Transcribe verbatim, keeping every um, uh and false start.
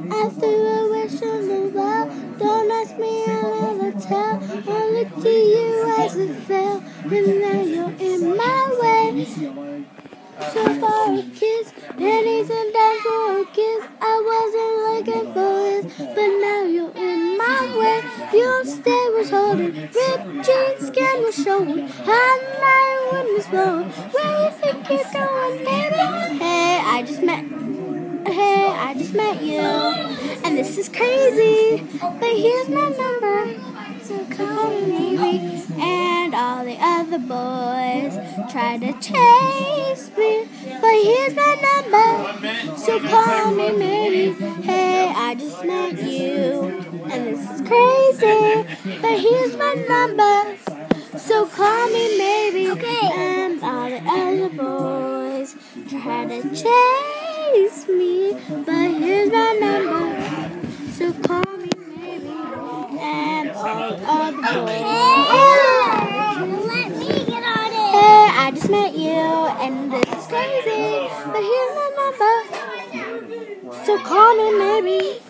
I threw a wish on the wall. Don't ask me, I'll never tell. I looked to you as it fell, and now you're in my way. So for a kiss, pennies and dimes for a kiss. I wasn't looking for it, but now you're in my way. Your stay was holding, ripped jeans, skin was showing. Hot night wind was blowing. Where you think you're going, baby? Hey, I just met. Hey, I just met you, and this is crazy. But here's my number, so call me maybe. And all the other boys try to chase me, but here's my number, so call me maybe. Hey, I just met you, and this is crazy. But here's my number, so call me maybe. Okay. And all the other boys try to chase me, but here's my number, so call me maybe. And all the other boys. Let me get on it. Hey, I just met you, and this is crazy, but here's my number, so call me maybe.